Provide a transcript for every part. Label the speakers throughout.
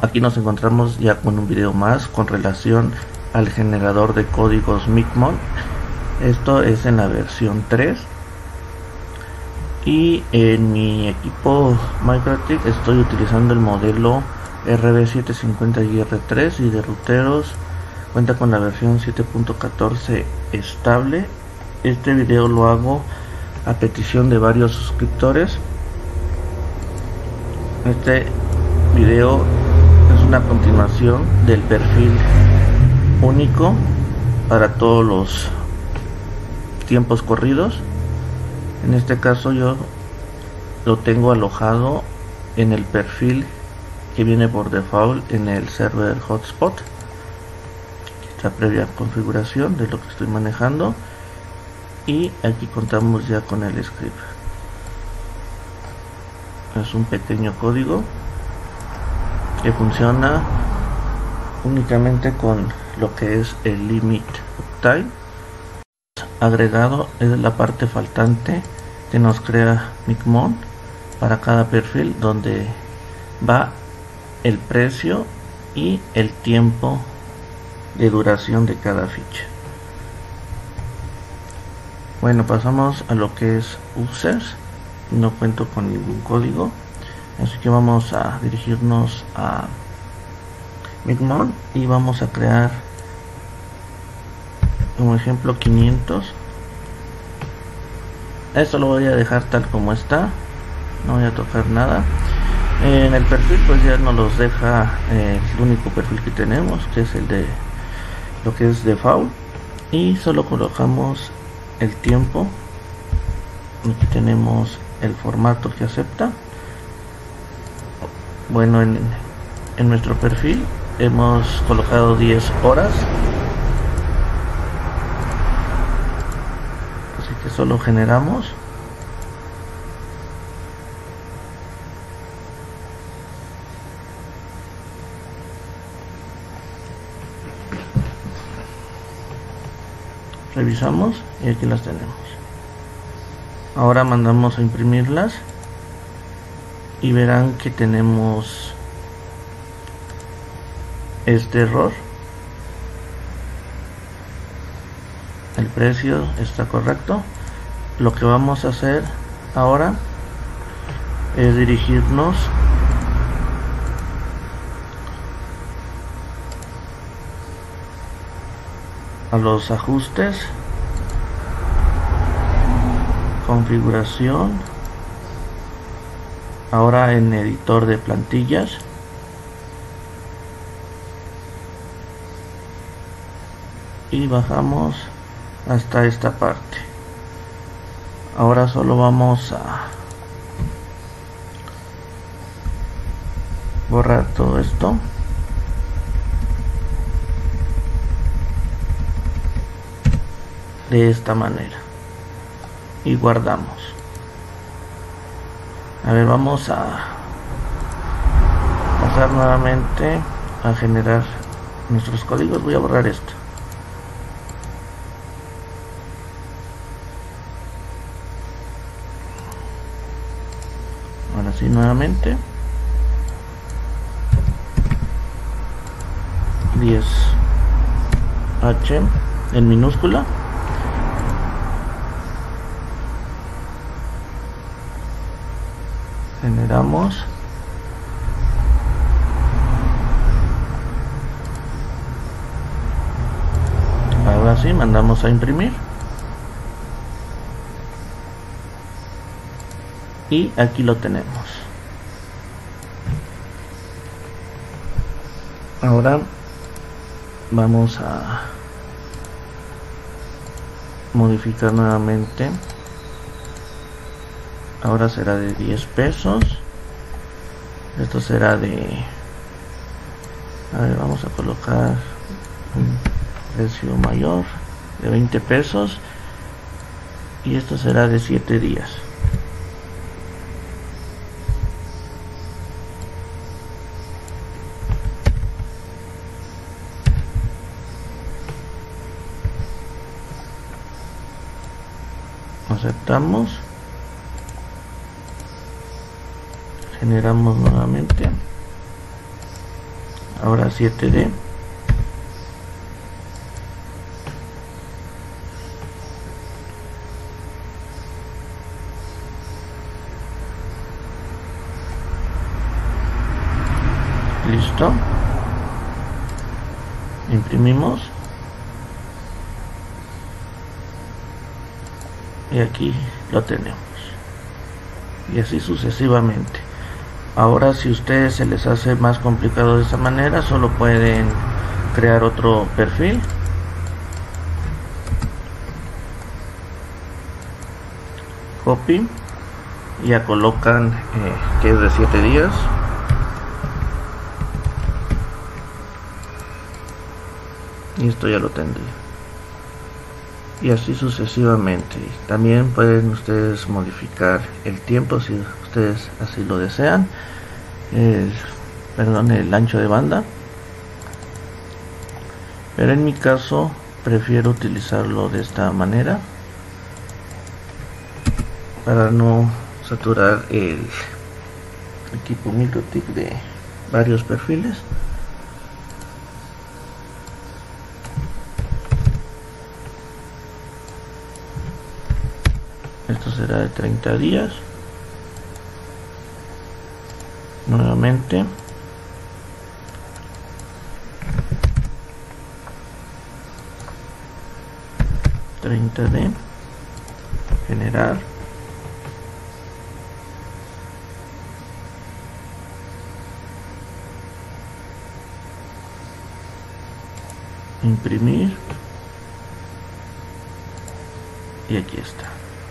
Speaker 1: Aquí nos encontramos ya con un video más con relación al generador de códigos Micmon. Esto es en la versión 3 y en mi equipo MikroTik estoy utilizando el modelo RB750IR3 y de ruteros cuenta con la versión 7.14 estable. Este video lo hago a petición de varios suscriptores. Este video es una continuación del perfil único para todos los tiempos corridos. En este caso yo lo tengo alojado en el perfil que viene por default en el server hotspot. Esta previa configuración de lo que estoy manejando, y aquí contamos ya con el script. Es un pequeño código que funciona únicamente con lo que es el limit uptime. Agregado es la parte faltante que nos crea Micmon para cada perfil, donde va el precio y el tiempo de duración de cada ficha. Bueno, pasamos a lo que es users. No cuento con ningún código, así que vamos a dirigirnos a Micmon y vamos a crear como ejemplo 500. Esto lo voy a dejar tal como está, no voy a tocar nada. En el perfil pues ya nos los deja el único perfil que tenemos, que es el de lo que es default, y solo colocamos el tiempo. Aquí tenemos el formato que acepta. Bueno, en nuestro perfil hemos colocado 10 horas, así que solo generamos. Revisamos y aquí las tenemos. Ahora mandamos a imprimirlas y verán que tenemos este error. El precio está correcto. Lo que vamos a hacer ahora es dirigirnos a los ajustes, configuración, ahora en editor de plantillas, y bajamos hasta esta parte. Ahora solo vamos a borrar todo esto. De esta manera y guardamos. A ver, vamos a pasar nuevamente a generar nuestros códigos. Voy a borrar esto. Ahora sí, nuevamente 10H en minúscula. Generamos. Ahora sí, mandamos a imprimir. Y aquí lo tenemos. Ahora vamos a modificar nuevamente. Ahora será de 10 pesos. Esto será de... A ver, vamos a colocar un precio mayor de 20 pesos. Y esto será de 7 días. Aceptamos. Generamos nuevamente Ahora 7D. Listo. Imprimimos. Y aquí lo tenemos. Y así sucesivamente. Ahora, si a ustedes se les hace más complicado de esa manera, solo pueden crear otro perfil. Copy. Y ya colocan que es de 7 días. Y esto ya lo tendría. Y así sucesivamente. También pueden ustedes modificar el tiempo si ustedes así lo desean. El ancho de banda. Pero en mi caso prefiero utilizarlo de esta manera para no saturar el equipo MikroTik de varios perfiles. Esto será de 30 días. Nuevamente. .30D. Generar. Imprimir. Y aquí está.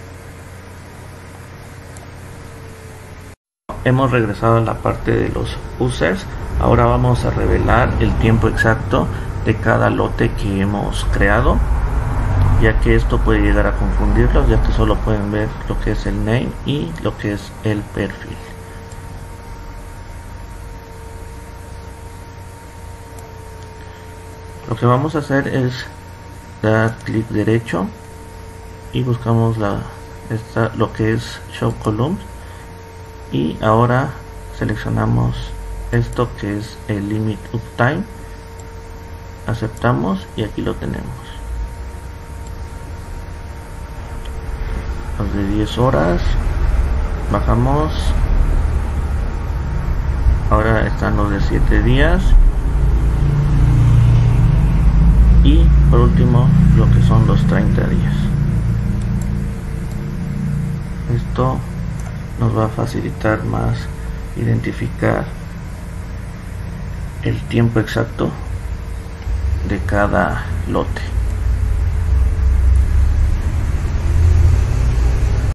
Speaker 1: Hemos regresado a la parte de los users. Ahora vamos a revelar el tiempo exacto de cada lote que hemos creado, ya que esto puede llegar a confundirlos, ya que solo pueden ver lo que es el name y lo que es el perfil. Lo que vamos a hacer es dar clic derecho y buscamos lo que es Show Columns. Y ahora seleccionamos esto que es el Limit Uptime, aceptamos y aquí lo tenemos. Los de 10 horas, bajamos, ahora están los de 7 días y por último lo que son los 30 días. Esto nos va a facilitar más identificar el tiempo exacto de cada lote.